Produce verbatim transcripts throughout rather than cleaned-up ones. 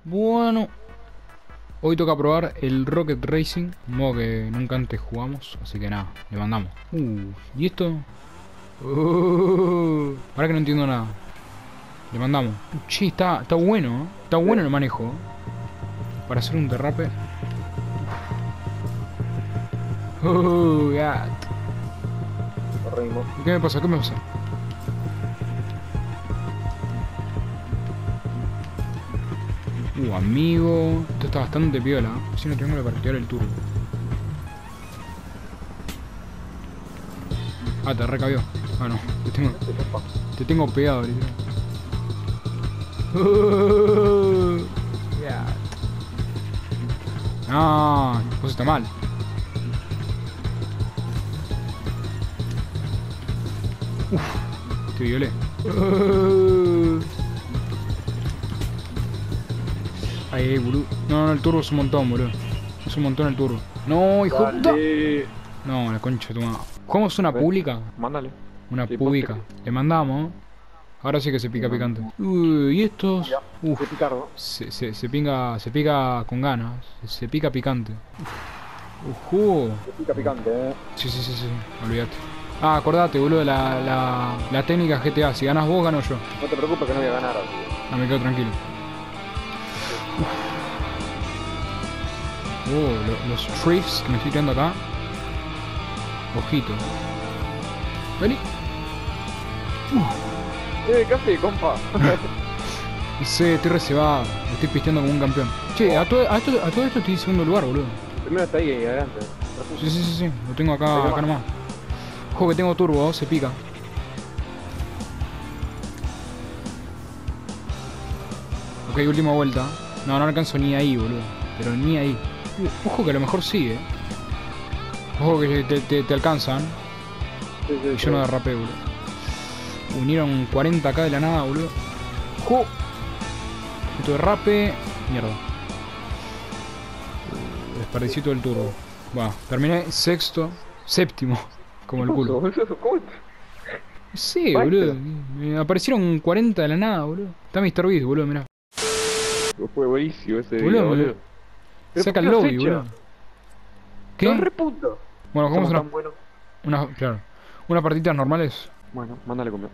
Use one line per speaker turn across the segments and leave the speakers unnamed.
Bueno, hoy toca probar el Rocket Racing, un modo que nunca antes jugamos, así que nada, le mandamos. Uh, ¿y esto? Uh, ahora que no entiendo nada. Le mandamos. Che, está, está bueno, ¿eh? Está bueno el manejo, ¿eh? Para hacer un derrape. Oh, God.
Corrimos.
¿Qué me pasa? ¿Qué me pasa? Uh, amigo. Esto está bastante piola, ¿eh? Si no tengo que activar el turbo. Ah, te recabió. Ah, no. Te tengo, te tengo pegado, literal. Uh, yeah. No, pues está mal. Uf, te violé. Uh. Ay, boludo. No, no, el turbo es un montón, boludo. Es un montón el turbo. No, hijo de puta. No, la concha de tu madre. ¿Jugamos una pública?
Mándale.
Una
Sí,
pública.
ponte.
Le mandamos. Ahora sí que se pica
Sí,
picante. Uy, y estos.
Ya,
Uf,
de picardo.
se, se, se pica, se pica con ganas. Se, se pica picante. Ujú.
Se pica picante, eh.
Sí, sí, sí, sí. Olvídate. Ah, acordate, boludo, la, la, la técnica G T A. Si ganas vos, gano yo.
No te preocupes que no voy a ganar.
No, me quedo tranquilo. Oh, lo- los drifts que me estoy tirando acá. Ojito. Vení.
Eh, ¿qué haces, compa?
No sé, estoy reservado. Me estoy pisteando como un campeón. Che, a todo, a, todo, a todo esto estoy en segundo lugar, boludo.
Primero está ahí, adelante.
Sí, sí, sí, sí. Lo tengo acá, acá nomás. Ojo que tengo turbo, se pica. Ok, última vuelta. No, no alcanzo ni ahí, boludo. Pero ni ahí. Ojo que a lo mejor sigue. Ojo que te, te, te alcanzan.
Sí, sí,
Y
sí.
yo no derrapé, boludo. Unieron cuarenta acá de la nada, boludo. ¡Jo! Esto derrape. Mierda. Desperdicié todo el turbo. Va, terminé sexto. Séptimo. Como el culo.
¿Cómo te-
Sí,
What?
boludo. Me aparecieron cuarenta de la nada, boludo. Está míster Beast, boludo, mirá.
Fue buenísimo ese
Boludo,
video,
me-
boludo. Pero
Saca
¿por
el
qué lo has
lobby,
hecho?
boludo.
Sos
¿Qué?
re puto.
Bueno, jugamos
Somos
una,
tan buenos.
una. Claro. Unas partidas normales.
Bueno, mándale conmigo.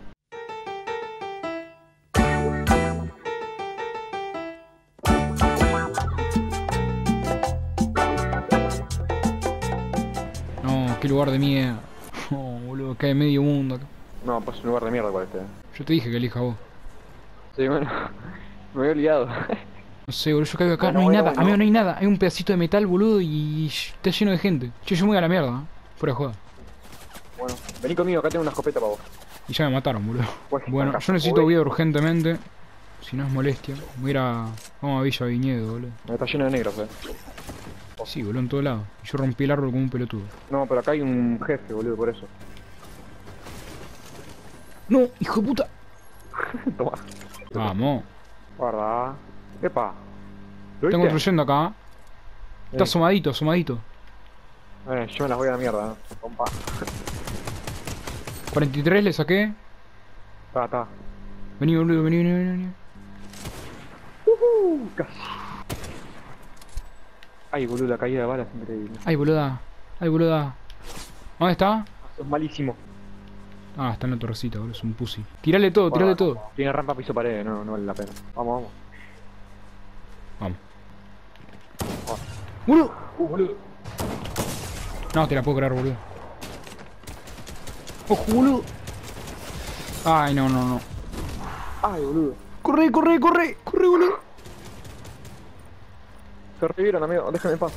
No, qué lugar de mierda. No, boludo, cae medio mundo acá.
No, pues un lugar de mierda para este.
Yo te dije que elija vos.
Sí, bueno. Me había olvidado.
No sé, boludo, yo caigo acá,
Bueno,
no hay
bueno,
nada,
bueno.
amigo, no hay nada. Hay un pedacito de metal, boludo, y sh- está lleno de gente. Che, yo me voy a la mierda, ¿eh? Fuera de joda.
Bueno, vení conmigo, acá tengo una escopeta para vos.
Y ya me mataron, boludo.
Pues,
Bueno,
acá,
yo necesito
voy.
vida urgentemente. Si no es molestia. Voy a ir a. Vamos a Villa Viñedo, boludo.
Está lleno de negros, eh.
Sí, boludo, en todos lados. Yo rompí el árbol como un pelotudo.
No, pero acá hay un jefe, boludo, por eso.
¡No! ¡Hijo de puta!
Toma.
Vamos.
Guarda. Epa. ¿Lo
Están
viste?
construyendo acá. Está
Eh.
asomadito, asomadito.
Eh, yo me las voy a la mierda, ¿eh? Compa.
cuarenta y tres le saqué.
Está, está.
Vení, boludo, vení, vení, vení. vení.
Uh, casi. Ay, boludo, la caída de balas es increíble.
Ay, boluda. Ay, boluda. ¿Dónde está?
Eso es malísimo.
Ah, está en la torrecita, boludo. Es un pussy. Tirale todo, tirale
Bueno,
todo.
Tiene rampa piso pared, no, no vale la pena. Vamos, vamos.
Vamos. ¡Boludo!
Uh, boludo.
No, te la puedo creer, boludo. ¡Ojo, boludo! Ay, no, no, no.
Ay, boludo.
¡Corre, corre, corre! ¡Corre, boludo!
Se revivieron, amigo, déjame en paz.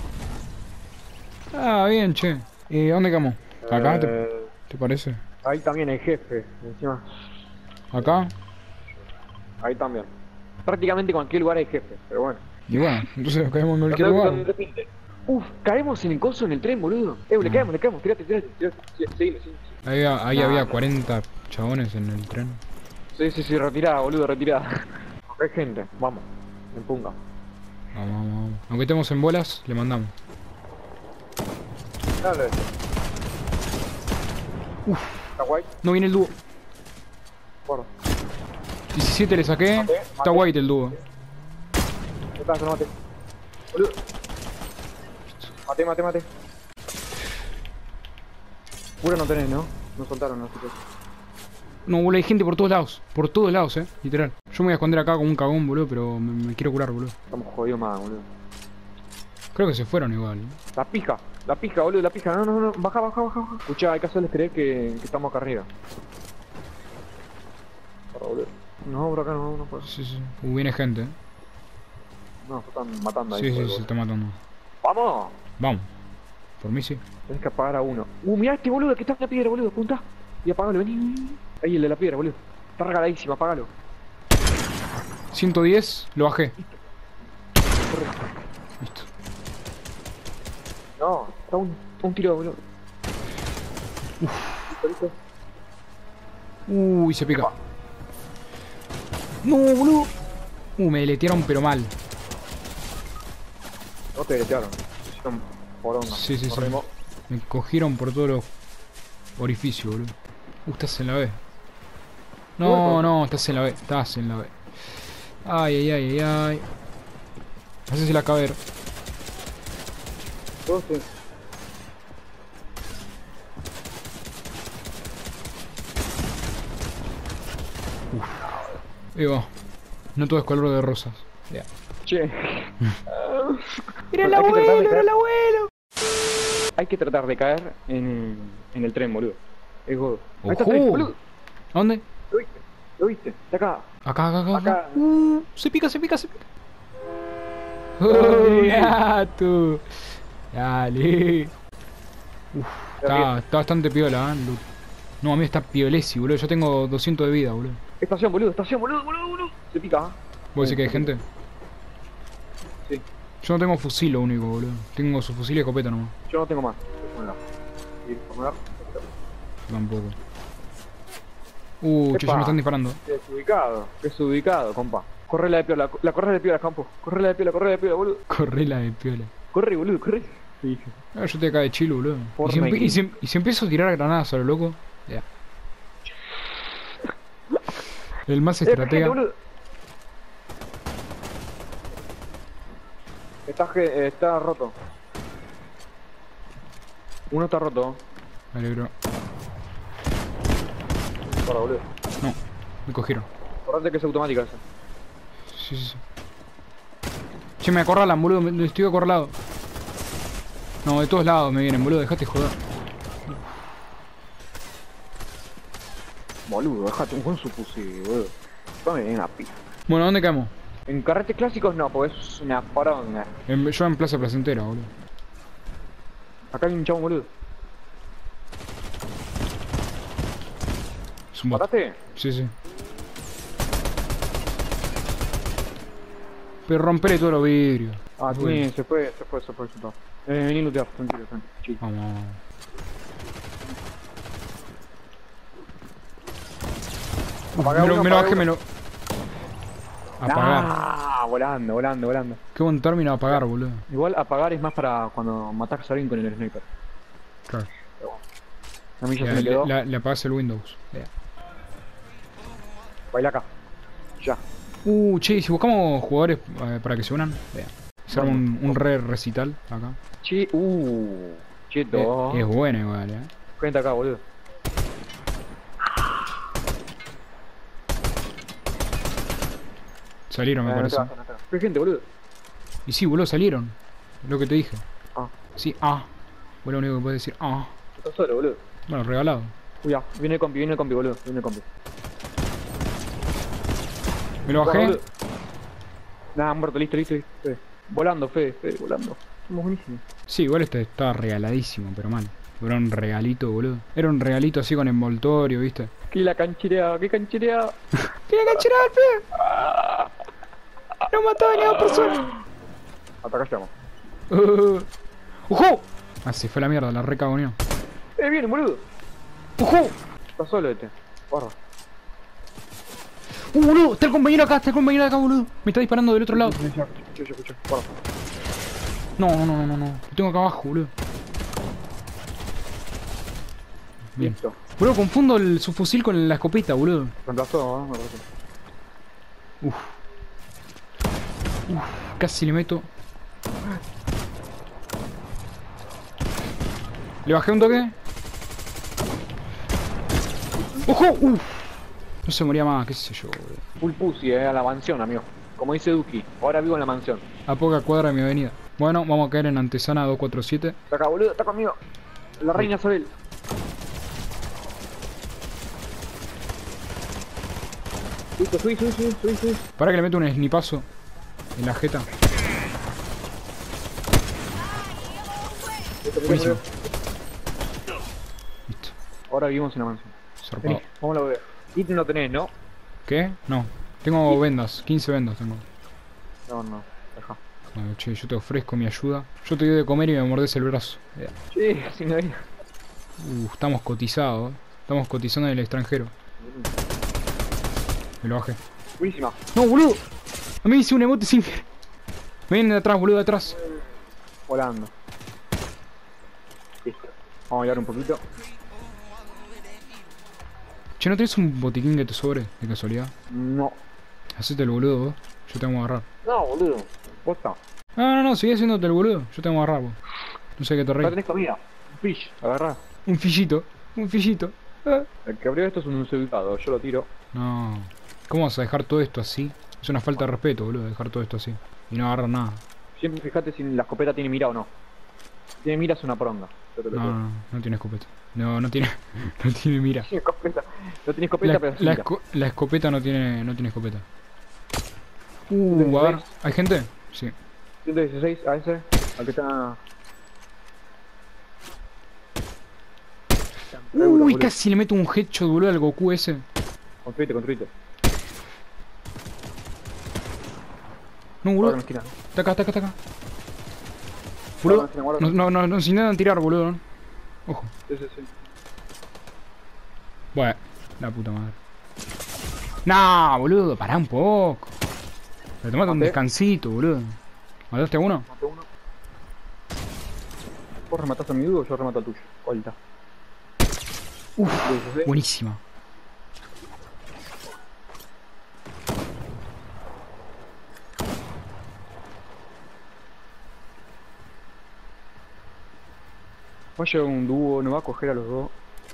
Ah, bien, che. ¿Y dónde quedamos? ¿Acá? ¿Te,
Eh,
te parece?
Ahí también hay jefe, encima.
¿Acá?
Ahí también. Prácticamente en cualquier lugar hay jefe, pero bueno.
Y bueno, entonces caemos en cualquier
Donde-
lugar.
donde repite. Uf, caemos en el coso en el tren, boludo. Eh, le
No.
caemos, le caemos, tirate, tirate, tirate. Sí, seguime, seguime.
Ahí, había- ahí
No,
había
no.
cuarenta chabones en el tren.
Sí, sí, sí, retirada, boludo, retirada. Acá hay gente, vamos. En punga.
Vamos, vamos, vamos. Aunque estemos en bolas, le mandamos.
Dale.
Uf.
Está guay.
No viene el dúo.
Guarda.
diecisiete le saqué.
Maté,
Está
maté.
white el dúo.
acá, yo lo maté. Boludo. Mate, mate, mate. Puro no tenés, ¿no? No soltaron los tipos.
No, boludo, hay gente por todos lados. Por todos lados, eh. Literal. Yo me voy a esconder acá como un cagón, boludo, pero me, me quiero curar, boludo.
Estamos jodidos más, boludo.
Creo que se fueron igual.
La pija, la pija, boludo, la pija. No, no, no, baja, baja, baja, baja. Escuchá, hay que hacerles creer que, que estamos acá arriba. Para, boludo. No, por acá no, no puedo.
Sí, sí. Uh, viene gente, eh.
No, se están matando ahí.
Sí, sí,
boludo.
se está matando.
¡Vamos!
Vamos. Por mí sí.
Tenés que apagar a uno. Uh, mirá este boludo que está en la piedra, boludo. Punta. Y apagalo, vení, vení. Ahí el de la piedra, boludo. Está regaladísimo, apagalo.
ciento diez, lo bajé.
Corre.
Listo.
No, está un, un tiro, boludo. Uf. Listo, listo.
Uy, se pica. No, boludo. Uh, me deletearon pero mal.
No te deletearon. Te hicieron poronga.
Sí, sí, sí.
Corremos.
Me cogieron por todos los orificios, boludo. Uh, estás en la B. No, no, estás en la B. Estás en la B. Ay, ay, ay, ay, ay. No sé si la caber.
Todos te-
Ahí va. No todo es color de rosas. Ya.
Che.
¡Mira el
Hay que tratar de
abuelo! ¡Mira
caer.
el abuelo!
Hay que tratar de caer en, en el tren, boludo. Es godo. Ahí está el
¡Ojo!
tren, boludo.
¿A dónde?
¿Lo viste? ¿Lo viste? Está acá.
Acá, acá, acá. acá.
Acá.
Uh, se pica, se pica, se pica.
Ay.
¡Gato! Dale. Uf,
Está bien.
está, está bastante piola, ¿eh? No, a mí está piolesi, boludo. Yo tengo doscientos de vida, boludo.
Estación, boludo, estación, boludo, boludo, boludo. Se pica, ¿ah?
¿Vos decís que hay gente?
Sí.
Yo no tengo fusil, lo único, boludo. Tengo su fusil y escopeta nomás.
Yo no tengo más. Ponela. Ir, poner.
Tampoco. Uh, che, ya
Epa.
me están disparando.
Desubicado. Desubicado, compa. Corre la de piola, la corre de piola, campo. Corre la de piola, corre la de piola, boludo.
Corre la de piola.
Corre, boludo, corre. Sí.
Ah, yo estoy acá de chilo, boludo. Y si,
Fortnite.
empe- y, si, y si empiezo a tirar granadas a lo loco, ya. El más
Eh, gente,
estratega.
boludo. Está, ge- eh, está roto. Uno está roto.
Me alegro.
Para, boludo.
No, me cogieron.
Acordate que es automática esa.
Sí, sí, sí. Che, me acorralan, boludo. Me, estoy acorralado. No, de todos lados me vienen, boludo. Dejate joder.
Boludo, dejate un buen supusi, boludo. Dame una pija.
Bueno, ¿dónde quedamos?
En carretes clásicos no, porque es una poronga.
En- yo en Plaza Placentera, boludo.
Acá hay un chabón, boludo.
Es un bot.
¿Mataste?
Sí, sí. Pero romperé todos los vidrios.
Ah, sí,
Bueno.
se fue, se fue, se fue, se fue. Eh, vení lootear, tranquilo, tranquilo. Chill.
Vamos.
Apagá
Me lo,
uno,
me lo
apagá
bajé,
uno.
me lo... Apagar.
Ah, volando, volando, volando.
Qué buen término apagar, boludo.
Igual apagar es más para cuando matás a alguien con el sniper.
Claro.
A mí ya
Ya,
se me
le,
quedó.
la- le apagás el Windows. Ya.
Baila acá. Ya.
Uh, che, ¿y si buscamos jugadores eh, para que se unan? Ya. Hacer un, un re recital acá.
Che, uh. Cheto.
Eh, es bueno igual, eh.
Gente acá, boludo.
Salieron, me
Eh, no te
parece.
bajes, no te bajes. Hay gente, boludo.
Y sí, boludo, salieron. Es lo que te dije.
Ah,
Sí, ah. Fue lo único que puedes decir. Ah.
estás solo, boludo.
Bueno, regalado.
Uy, ya. Viene el compi, viene el compi, boludo. Viene el compi.
Me lo
Bueno,
bajé.
boludo. Nada, muerto, listo, listo, listo. Fede. Volando, Fede, Fede, volando. Somos buenísimos.
Sí, igual este estaba regaladísimo, pero mal. Era un regalito, boludo. Era un regalito así con envoltorio, ¿viste?
¿Qué la canchereada? ¿Qué canchereada?
¡Tiene cancherado al pibe! ¡No mató ni a dos personas!
Hasta acá estamos.
Uh, ¡Ojo! Ah, se fue la mierda, la recagoneó.
Eh, viene, boludo.
¡Ojo!
Está solo este. Porra.
¡Uh, boludo! Está el compañero acá, está el compañero acá, boludo. Me está disparando del otro lado.
Escucha, escucha, escucha. Porra.
No, no, no, no, no. Lo tengo acá abajo, boludo. Bien.
Listo.
Boludo, confundo el subfusil con la escopeta, boludo.
Reemplazó, ¿no? Me reemplazó.
Uf. Uf, casi le meto. Le bajé un toque. ¡Ojo! Uf. No se moría más, qué sé yo, boludo.
Full pussy, eh, a la mansión, amigo. Como dice Duki, ahora vivo en la mansión.
A poca cuadra de mi avenida. Bueno, vamos a caer en Antesana dos cuatro siete.
Está acá, boludo, está conmigo. La reina Isabel. Listo, subí, subí, subí, subí, subí.
Para que le meto un snipazo en la jeta.
Listo,
Buenísimo.
boludo.
Listo.
Ahora vivimos en la mansión.
Zarpado.
Vení, vamos a ver. Kit no tenés, ¿no?
¿Qué? No. Tengo vendas, quince vendas tengo.
No, no, deja.
Bueno, che, yo te ofrezco mi ayuda. Yo te doy de comer y me mordés el brazo. Yeah.
Sí, sin nadie.
Uh, estamos cotizados, eh. Estamos cotizando en el extranjero. Me lo bajé.
Buenísima.
¡No, boludo! A mí hice un emote sin querer. Me vienen de atrás, boludo, de atrás.
Volando. Listo. Vamos a bailar un poquito.
Che, ¿no tenés un botiquín que te sobre, de casualidad?
No.
Hacete el boludo, vos. Yo te voy a agarrar.
No, boludo. Posta.
No, no, no, sigue haciéndote el boludo. Yo te voy a agarrar, vos. No sé qué te
Acá
reís.
tenés comida. Un fish. Agarrá.
Un fillito, un fillito. Ah.
El que abrió esto es un desubicado. Yo lo tiro.
No. ¿Cómo vas a dejar todo esto así? Es una falta de respeto, boludo, dejar todo esto así. Y no agarrar nada.
Siempre fíjate si la escopeta tiene mira o no. Si tiene mira es una poronga. Yo te lo
No,
digo.
no, no, no tiene escopeta. No, no tiene, no tiene mira.
Tiene escopeta. No tiene escopeta,
La,
pero sí
la,
mira.
esco- la escopeta no tiene, no tiene escopeta. Uh, a ver, ¿hay gente? Sí.
ciento dieciséis a ese. Al que está...
Uy, casi le meto un headshot, boludo, al Goku ese.
Construite, construite.
No,
Ahora
boludo.
en la esquina.
Está acá, está acá, está acá.
Guarda en la
Boludo.
esquina, guarda.
No, no, no, nos intentan tirar, boludo. ¿No? Ojo.
Sí, sí, sí.
Bueno, la puta madre. Nah, boludo, pará un poco. Pero tomate un
Maté.
descansito, boludo. ¿Mataste a uno?
Maté uno. Vos remataste a mi dúo, yo remato al tuyo. ¿Cuál está?
Uf,
dieciséis.
buenísima.
Vaya un dúo, no va a coger a los dos.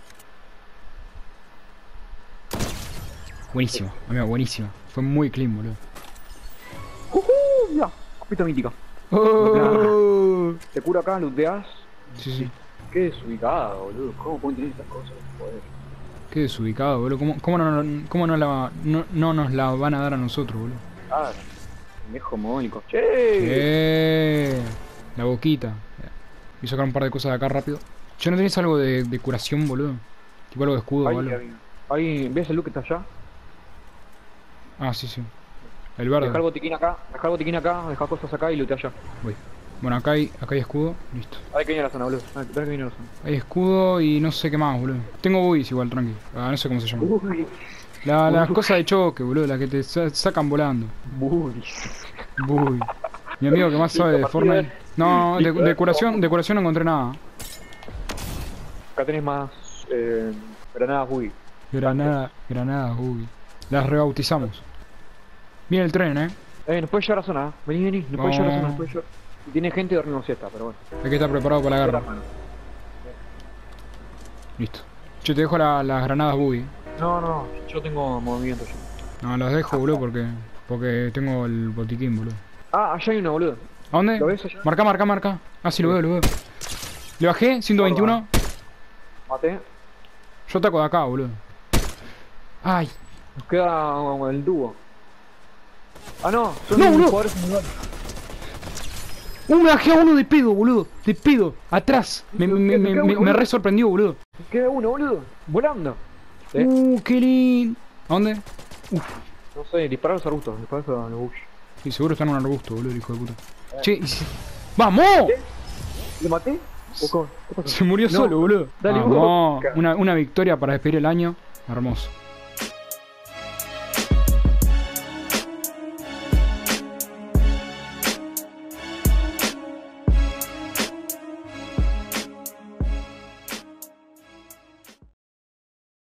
Buenísima, amigo, buenísima. Fue muy clean, boludo.
¡Uh! Mira, copita mítica.
Oh.
Te cura acá, looteás.
Sí, sí.
Qué desubicado, boludo. ¿Cómo pueden tener estas cosas? Joder.
Qué desubicado, boludo. ¿Cómo, cómo, no, cómo no, la, no, no nos la van a dar a nosotros, boludo?
Ah, viejo mónico. Che.
Eh, la boquita. Voy a sacar un par de cosas de acá rápido. ¿Yo no tenés algo de, de curación, boludo? Tipo algo de escudo
Ahí,
o algo.
ahí, ahí, ¿ves el look que está allá?
Ah, sí, sí. El verde.
Deja el botiquín acá, deja el botiquín acá, deja cosas acá y lootea allá.
Voy. Bueno, acá hay, acá hay escudo. Listo.
Dale que viene la zona, boludo. Dale que viene la zona.
Hay escudo y no sé qué más, boludo. Tengo buggies igual, tranqui. Ah, no sé cómo se llama.
Uy,
La, las
Uh.
cosas de choque, boludo. Las que te sa- sacan volando.
uy.
Buggy. Mi amigo que más sabe de
Listo,
Fortnite.
partida.
No, de,
Listo,
de
eh.
curación, de curación no encontré nada.
Acá tenés más eh, granadas buggy.
Granada, granada, buggy. Las rebautizamos. Viene el tren, eh.
Eh, nos puede llevar a la zona, ¿eh? Vení, vení, nos puede llevar a la zona,
No.
nos puede llevar. Si tiene gente, dormimos siesta, pero bueno.
Hay que estar preparado para la guerra. Listo. Yo te dejo la- las granadas buggy.
No, no, yo tengo movimiento yo.
No, las dejo, boludo, porque porque tengo el botiquín, boludo.
Ah, allá hay uno, boludo.
¿A dónde?
¿Lo ves allá?
Marca, marca, marca. Ah, sí, lo veo, lo veo. Le bajé, ciento veintiuno.
Maté.
Yo ataco de acá, boludo. Ay.
Nos queda uh, el dúo. Ah, no, son
No, boludo.
jugadores individuales.
Uh, me bajé a uno de pedo, boludo. De pedo. Atrás. Me, me, me, me, me, me re sorprendió, boludo.
Nos queda uno, boludo. Volando. ¿Sí?
Uh, qué lindo. ¿A dónde?
No sé, disparar a los arbustos, disparar a los bush.
Sí, seguro está en un arbusto, boludo, el hijo de puta. Che, y si... ¡Vamos!
¿Le maté? ¿O cómo? ¿Qué pasó?
Se murió
No.
solo, boludo.
Dale,
Vamos.
boca.
Una, una victoria para despedir el año. Hermoso.